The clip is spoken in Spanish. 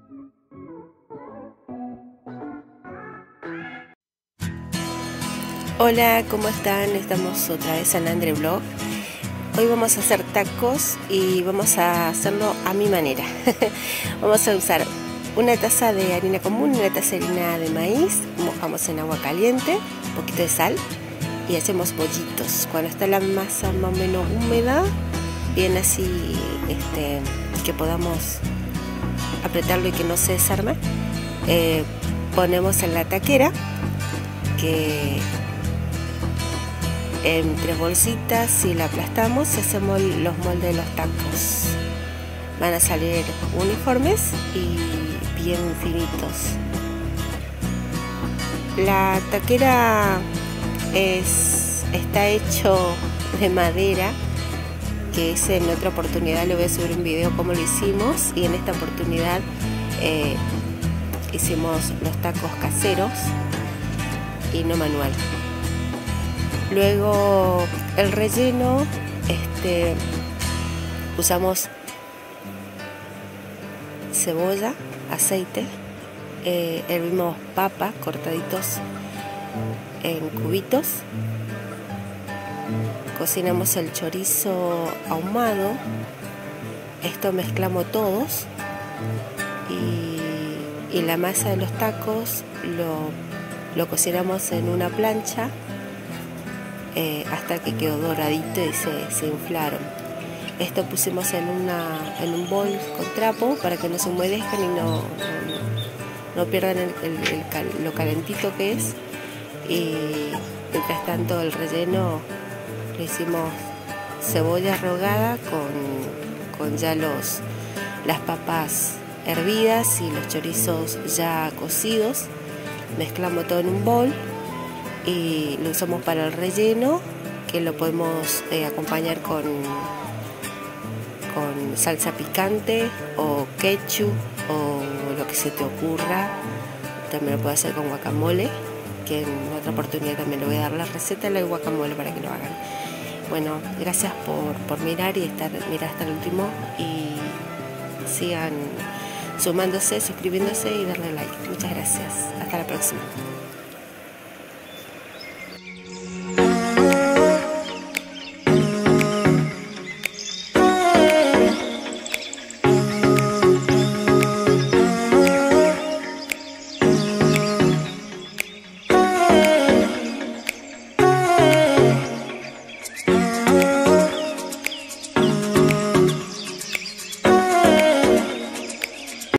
Hola, ¿cómo están? Estamos otra vez en Andre Blog. Hoy vamos a hacer tacos y vamos a hacerlo a mi manera. Vamos a usar una taza de harina común, una taza de harina de maíz, mojamos en agua caliente, un poquito de sal y hacemos bollitos. Cuando está la masa más o menos húmeda, bien así que podamos apretarlo y que no se desarme, ponemos en la taquera que en 3 bolsitas y la aplastamos y hacemos los moldes de los tacos. Van a salir uniformes y bien finitos. La taquera está hecho de madera, que en otra oportunidad le voy a subir un video cómo lo hicimos, y en esta oportunidad hicimos los tacos caseros y no manual. Luego el relleno, usamos cebolla, aceite, hervimos papas cortaditos en cubitos, cocinamos el chorizo ahumado, esto mezclamos todos y la masa de los tacos lo cocinamos en una plancha hasta que quedó doradito y se inflaron. Esto pusimos en un bol con trapo para que no se humedezcan y no pierdan lo calentito que es. Y mientras tanto el relleno le hicimos cebolla rogada con ya las papas hervidas y los chorizos ya cocidos. Mezclamos todo en un bol y lo usamos para el relleno, que lo podemos acompañar con salsa picante o ketchup o lo que se te ocurra. También lo puedes hacer con guacamole, que en otra oportunidad también le voy a dar la receta del guacamole para que lo hagan. Bueno, gracias por mirar y mirar hasta el último, y sigan sumándose, suscribiéndose y darle like. Muchas gracias. Hasta la próxima.